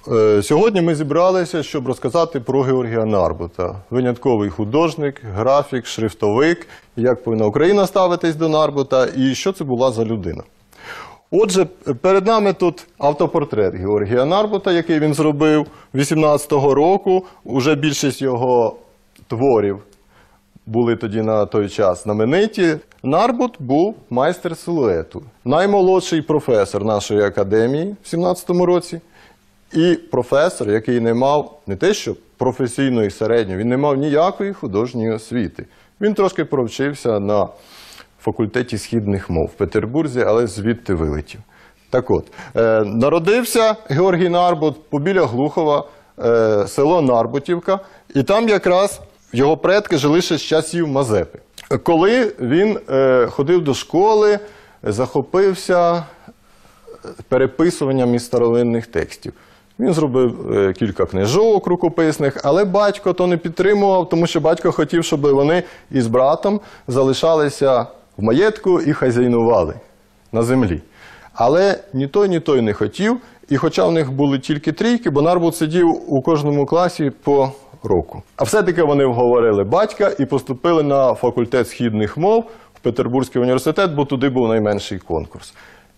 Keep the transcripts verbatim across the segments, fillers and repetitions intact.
Сьогодні ми зібралися, щоб розказати про Георгія Нарбута. Винятковий художник, графік, шрифтовик, як повинна Україна ставитись до Нарбута і що це була за людина. Отже, перед нами тут автопортрет Георгія Нарбута, який він зробив вісімнадцятого року. Уже більшість його творів були тоді на той час знамениті. Нарбут був майстер силуету, наймолодший професор нашої академії в сімнадцятому році. І професор, який не мав не те, що професійної середньої, він не мав ніякої художньої освіти. Він трошки провчився на факультеті східних мов в Петербурзі, але звідти вилетів. Так от, е, народився Георгій Нарбут побіля Глухова, е, село Нарбутівка, і там якраз його предки жили ще з часів Мазепи. Коли він е, ходив до школи, захопився переписуванням із старовинних текстів. Він зробив е, кілька книжок рукописних, але батько то не підтримував, тому що батько хотів, щоб вони із братом залишалися в маєтку і хазяйнували на землі. Але ні той, ні той не хотів, і хоча в них були тільки трійки, бо Нарбут сидів у кожному класі по року. А все-таки вони вговорили батька і поступили на факультет східних мов в Петербурзький університет, бо туди був найменший конкурс.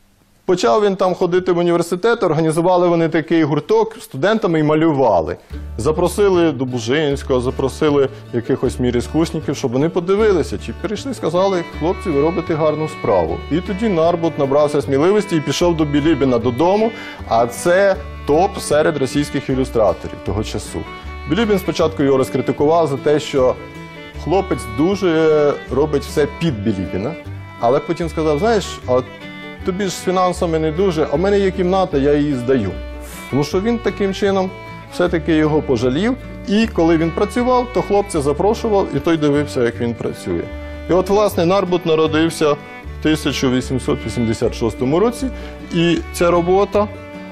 Почав він там ходити в університет, організували вони такий гурток, студентами і малювали. Запросили Добужинського, запросили якихось міріскусників, щоб вони подивилися. Чи прийшли, сказали, хлопці, ви робите гарну справу. І тоді Нарбут набрався сміливості і пішов до Білібіна додому, а це топ серед російських ілюстраторів того часу. Білібін спочатку його розкритикував за те, що хлопець дуже робить все під Білібіна, але потім сказав, знаєш, а тобі ж з фінансами не дуже, а в мене є кімната, я її здаю. Тому що він таким чином все-таки його пожалів, і коли він працював, то хлопця запрошував, і той дивився, як він працює. І от, власне, Нарбут народився в тисяча вісімсот вісімдесят шостому році, і ця робота,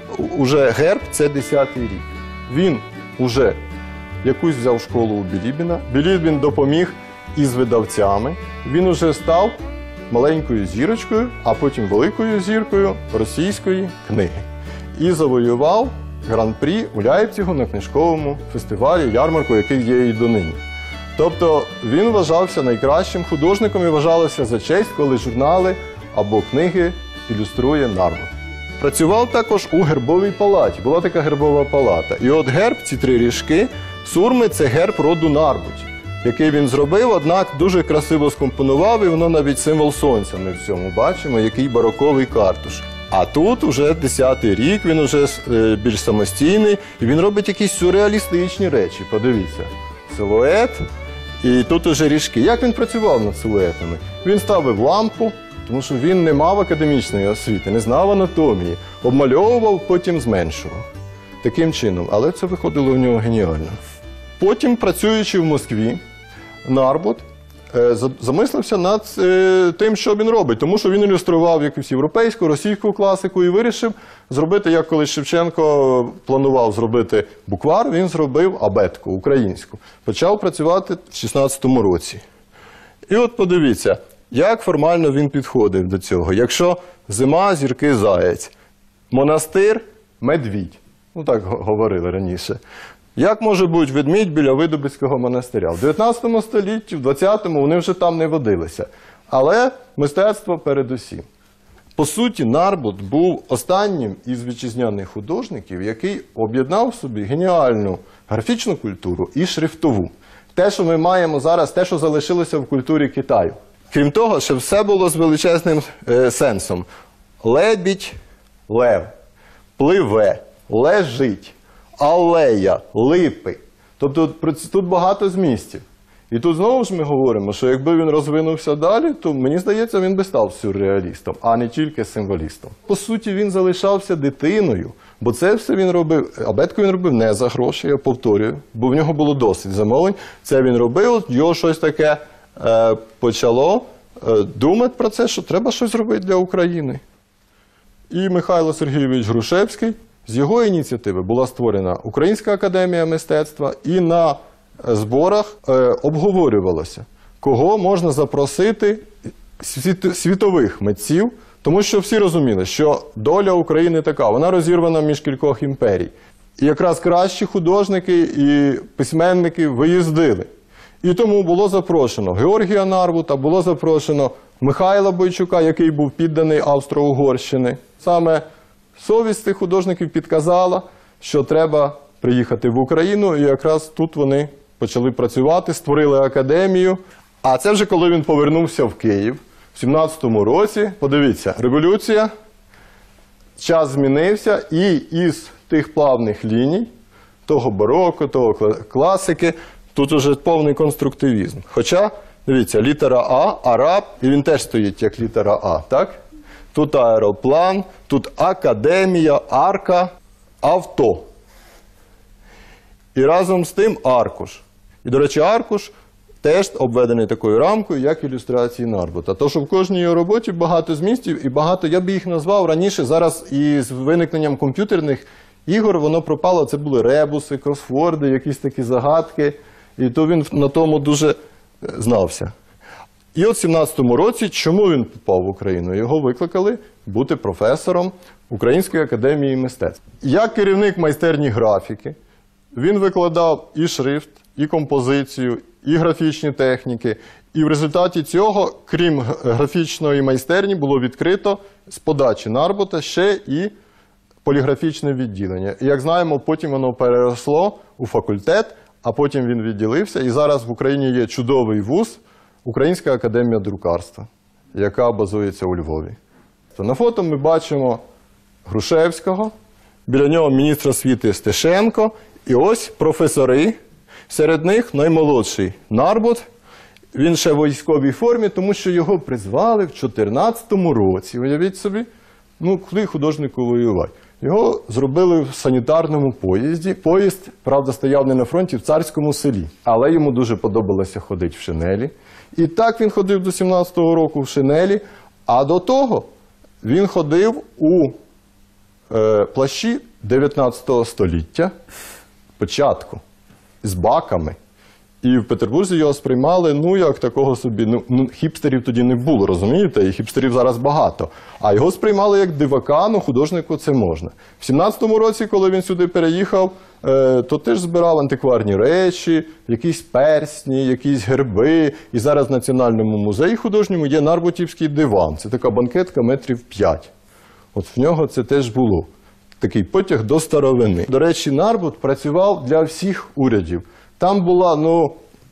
уже герб, це десятий рік. Він уже якусь взяв школу у Білібіна, Білібін допоміг із видавцями, він уже став маленькою зірочкою, а потім великою зіркою російської книги. І завоював гран-прі у Ляйпцигу на книжковому фестивалі, ярмарку, який є і донині. Тобто він вважався найкращим художником і вважалося за честь, коли журнали або книги ілюструє Нарбут. Працював також у гербовій палаті, була така гербова палата. І от герб, ці три ріжки, сурми – це герб роду Нарбутів, який він зробив, однак дуже красиво скомпонував, і воно навіть символ сонця ми в цьому бачимо, який бароковий картуш. А тут уже десятий рік, він уже більш самостійний, і він робить якісь сюрреалістичні речі, подивіться. Силует, і тут уже ріжки. Як він працював над силуетами? Він ставив лампу, тому що він не мав академічної освіти, не знав анатомії, обмальовував, потім зменшував. Таким чином, але це виходило в нього геніально. Потім, працюючи в Москві, Нарбут е, замислився над е, тим, що він робить, тому що він ілюстрував якусь європейську, російську класику і вирішив зробити, як колись Шевченко планував зробити буквар, він зробив абетку українську. Почав працювати в шістнадцятому році. І от подивіться, як формально він підходив до цього. Якщо зима, зірки, заєць, монастир, медвідь. Ну так говорили раніше. Як може бути ведмідь біля Видубицького монастиря? В дев'ятнадцятому столітті, в двадцятому вони вже там не водилися. Але мистецтво передусім. По суті, Нарбут був останнім із вітчизняних художників, який об'єднав в собі геніальну графічну культуру і шрифтову. Те, що ми маємо зараз, те, що залишилося в культурі Китаю. Крім того, що все було з величезним е, сенсом. Лебідь, лев, пливе, лежить. Алея, липи. Тобто тут багато змістів. І тут знову ж ми говоримо, що якби він розвинувся далі, то, мені здається, він би став сюрреалістом, а не тільки символістом. По суті, він залишався дитиною, бо це все він робив, абетку він робив не за гроші, я повторюю, бо в нього було досить замовлень. Це він робив, його щось таке е, почало е, думати про це, що треба щось зробити для України. І Михайло Сергійович Грушевський, з його ініціативи була створена Українська академія мистецтва, і на зборах е, обговорювалося, кого можна запросити світ, світових митців, тому що всі розуміли, що доля України така, вона розірвана між кількох імперій. І якраз кращі художники і письменники виїздили. І тому було запрошено Георгія Нарбута, було запрошено Михайла Бойчука, який був підданий Австро-Угорщини. Саме совість цих художників підказала, що треба приїхати в Україну, і якраз тут вони почали працювати, створили академію. А це вже коли він повернувся в Київ в сімнадцятому році. Подивіться, революція, час змінився, і із тих плавних ліній, того бароко, того класики, тут уже повний конструктивізм. Хоча, дивіться, літера А, араб, і він теж стоїть як літера А, так? Тут аероплан, тут академія, арка, авто. І разом з тим аркуш. І, до речі, аркуш теж обведений такою рамкою, як ілюстрації Нарбута. Тож в кожній його роботі багато змістів і багато, я б їх назвав раніше, зараз із виникненням комп'ютерних ігор воно пропало, це були ребуси, кросворди, якісь такі загадки. І то він на тому дуже знався. І от в сімнадцятому році, чому він попав в Україну? Його викликали бути професором Української академії мистецтв. Як керівник майстерні графіки, він викладав і шрифт, і композицію, і графічні техніки. І в результаті цього, крім графічної майстерні, було відкрито з подачі Нарбута ще і поліграфічне відділення. І, як знаємо, потім воно переросло у факультет, а потім він відділився. І зараз в Україні є чудовий вуз Українська академія друкарства, яка базується у Львові. На фото ми бачимо Грушевського, біля нього міністр освіти Стешенко, і ось професори. Серед них наймолодший Нарбут. Він ще в військовій формі, тому що його призвали в чотирнадцятому році. Уявіть собі, ну, куди художнику воювати? Його зробили в санітарному поїзді. Поїзд, правда, стояв не на фронті, в Царському селі. Але йому дуже подобалося ходити в шинелі. І так він ходив до сімнадцятого року в шинелі. А до того він ходив у е, плащі дев'ятнадцятого століття, початку, з баками. І в Петербурзі його сприймали, ну, як такого собі, ну, ну, хіпстерів тоді не було, розумієте? І хіпстерів зараз багато. А його сприймали як дивака, ну, художнику це можна. В сімнадцятому році, коли він сюди переїхав, е, то теж збирав антикварні речі, якісь персні, якісь герби. І зараз в Національному музеї художньому є Нарбутівський диван. Це така банкетка метрів п'ять. От в нього це теж було. Такий потяг до старовини. До речі, Нарбут працював для всіх урядів. Там була, ну,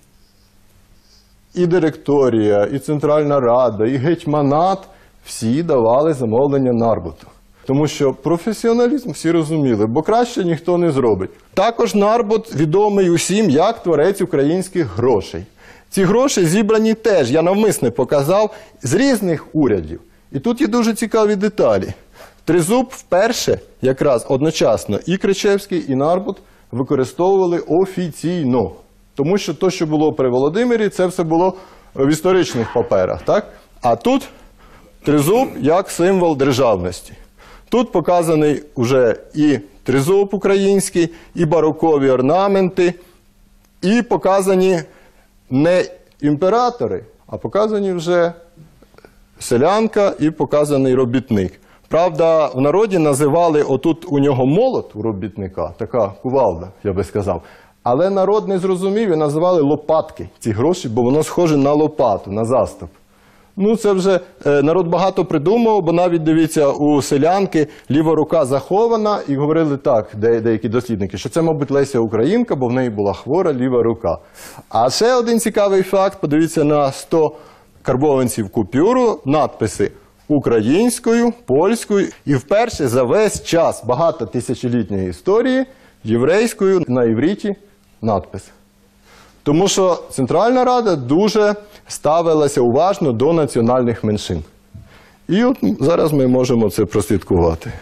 і директорія, і Центральна Рада, і гетьманат. Всі давали замовлення Нарбуту. Тому що професіоналізм всі розуміли, бо краще ніхто не зробить. Також Нарбут відомий усім як творець українських грошей. Ці гроші зібрані теж, я навмисне показав, з різних урядів. І тут є дуже цікаві деталі. Тризуб вперше, якраз одночасно, і Кричевський, і Нарбут використовували офіційно. Тому що те, що було при Володимирі, це все було в історичних паперах. Так? А тут тризуб як символ державності. Тут показаний вже і тризуб український, і барокові орнаменти, і показані не імператори, а показані вже селянка і показаний робітник. Правда, в народі називали, отут у нього молот у робітника, така кувалда, я би сказав. Але народ не зрозумів і називали лопатки ці гроші, бо воно схоже на лопату, на заступ. Ну, це вже е, народ багато придумав, бо навіть, дивіться, у селянки ліва рука захована, і говорили так, де, деякі дослідники, що це, мабуть, Леся Українка, бо в неї була хвора ліва рука. А ще один цікавий факт, подивіться на сто карбованців купюру, надписи українською, польською і вперше за весь час багато тисячолітньої історії єврейською на івриті надпис. Тому що Центральна Рада дуже ставилася уважно до національних меншин. І от зараз ми можемо це прослідкувати.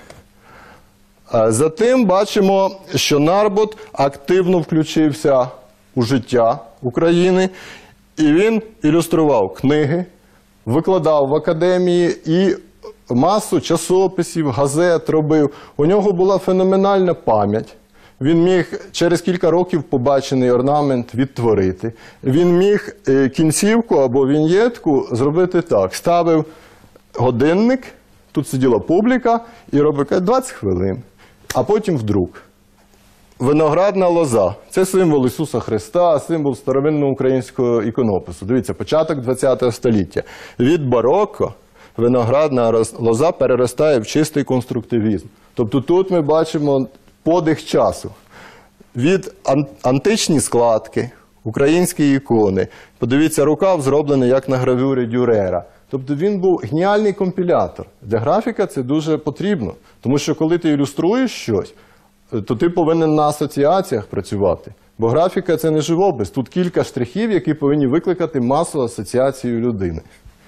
Затим бачимо, що Нарбут активно включився у життя України, і він ілюстрував книги, викладав в академії і масу часописів, газет робив. У нього була феноменальна пам'ять. Він міг через кілька років побачений орнамент відтворити. Він міг кінцівку або віньєтку зробити так. Ставив годинник, тут сиділа публіка, і робив двадцять хвилин, а потім вдруг. виноградна лоза. Це символ Ісуса Христа, символ старовинного українського іконопису. Дивіться, початок ХХ століття. Від барокко виноградна лоза переростає в чистий конструктивізм. Тобто тут ми бачимо подих часу. Від античні складки, українські ікони. Подивіться, рукав зроблений як на гравюрі Дюрера. Тобто він був геніальний компілятор. Для графіка це дуже потрібно. Тому що коли ти ілюструєш щось, то ти повинен на асоціаціях працювати. Бо графіка – це не живопис. Тут кілька штрихів, які повинні викликати масу асоціацій у людини.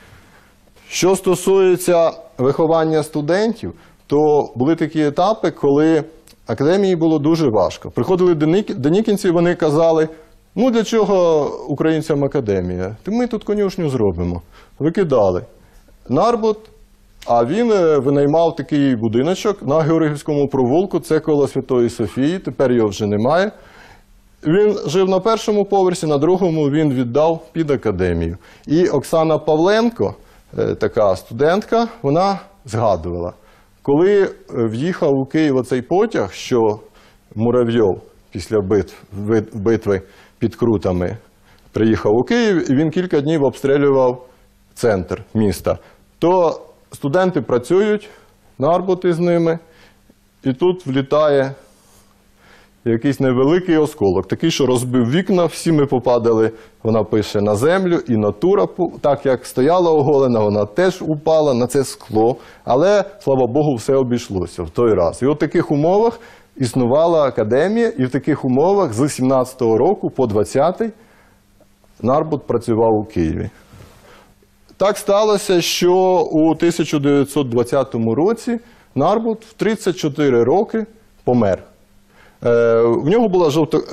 Що стосується виховання студентів, то були такі етапи, коли академії було дуже важко. Приходили денікінці, вони казали, ну для чого українцям академія? Ми тут конюшню зробимо. Викидали. Нарбут, а він винаймав такий будиночок на Георгіївському провулку, це коло Святої Софії, тепер його вже немає. Він жив на першому поверсі, на другому він віддав під академію. І Оксана Павленко, така студентка, вона згадувала, коли в'їхав у Київ оцей потяг, що Муравйов після битв, битви під Крутами приїхав у Київ, і він кілька днів обстрілював центр міста, то студенти працюють, Нарбут із ними, і тут влітає якийсь невеликий осколок, такий, що розбив вікна, всі ми попадали, вона пише, на землю, і натура, так як стояла оголена, вона теж упала на це скло, але, слава Богу, все обійшлося в той раз. І от в таких умовах існувала академія, і в таких умовах з сімнадцятого року по двадцятий Нарбут працював у Києві. Так сталося, що у тисяча дев'ятсот двадцятому році Нарбут в тридцять чотири роки помер. Е, в нього була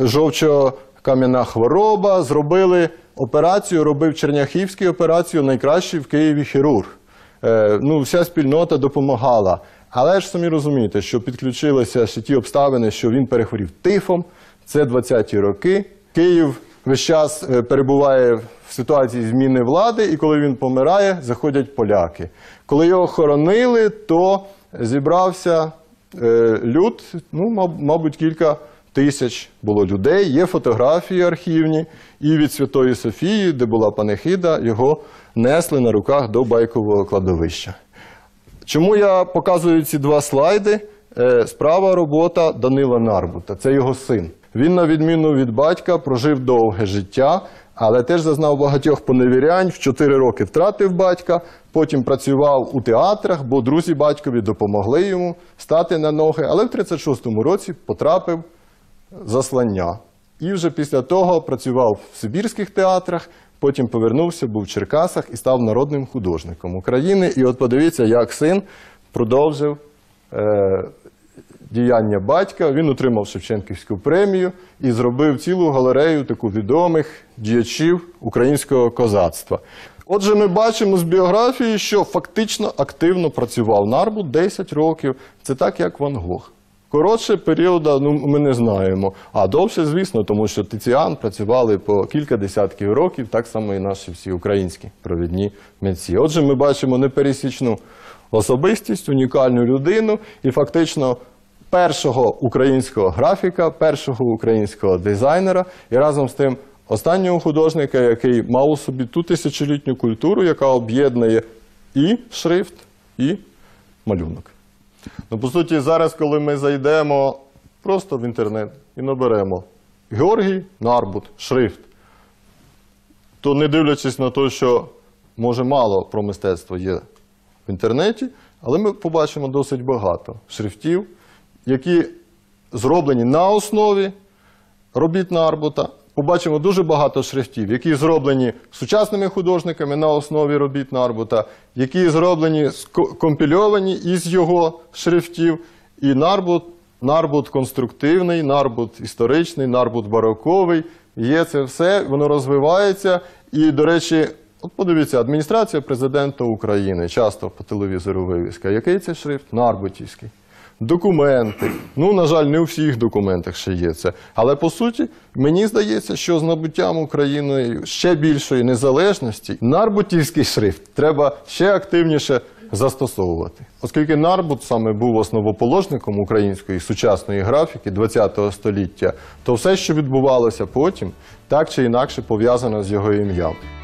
жовчокам'яна хвороба, зробили операцію, робив Черняхівський операцію, найкращий в Києві хірург. Е, ну, вся спільнота допомагала. Але ж самі розумієте, що підключилися ще ті обставини, що він перехворів тифом, це двадцяті роки. Київ весь час перебуває в ситуації зміни влади, і коли він помирає, заходять поляки. Коли його хоронили, то зібрався е, люд, ну, мабуть, кілька тисяч було людей. Є фотографії архівні, і від Святої Софії, де була панихида, його несли на руках до Байкового кладовища. Чому я показую ці два слайди? Е, справа робота Данила Нарбута, це його син. Він, на відміну від батька, прожив довге життя, але теж зазнав багатьох поневірянь, в чотири роки втратив батька, потім працював у театрах, бо друзі батькові допомогли йому стати на ноги, але в тридцять шостому році потрапив в заслання. І вже після того працював в сибірських театрах, потім повернувся, був в Черкасах і став народним художником України. І от подивіться, як син продовжив е, діяння батька. Він отримав Шевченківську премію і зробив цілу галерею таку відомих діячів українського козацтва. Отже, ми бачимо з біографії, що фактично активно працював Нарбут десять років. Це так, як Ван Гог. Коротше періоду, ну, ми не знаємо. А довше, звісно, тому що Тиціан працювали по кілька десятків років, так само і наші всі українські провідні митці. Отже, ми бачимо непересічну особистість, унікальну людину і фактично першого українського графіка, першого українського дизайнера і разом з тим останнього художника, який мав у собі ту тисячолітню культуру, яка об'єднує і шрифт, і малюнок. Ну, по суті, зараз, коли ми зайдемо просто в інтернет і наберемо Георгій Нарбут, шрифт, то не дивлячись на те, що, може, мало про мистецтво є в інтернеті, але ми побачимо досить багато шрифтів, які зроблені на основі робіт Нарбута. Побачимо дуже багато шрифтів, які зроблені сучасними художниками на основі робіт Нарбута, які зроблені, компільовані із його шрифтів. І Нарбут, Нарбут конструктивний, Нарбут історичний, Нарбут бароковий. Є це все, воно розвивається. І, до речі, от подивіться, адміністрація президента України, часто по телевізору вивіска. Який це шрифт? Нарбутівський. Документи. Ну, на жаль, не у всіх документах ще є це. Але, по суті, мені здається, що з набуттям Україною ще більшої незалежності нарбутівський шрифт треба ще активніше застосовувати. Оскільки Нарбут саме був основоположником української сучасної графіки ХХ століття, то все, що відбувалося потім, так чи інакше пов'язано з його ім'ям.